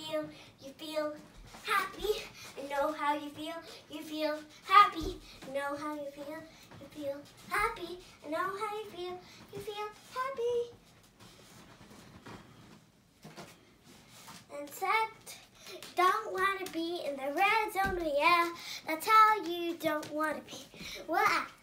feel happy. I know how you feel happy. I know how you feel happy. I know how you feel happy. And sad, don't want to be in the red zone, yeah, that's how you don't want to be. Well,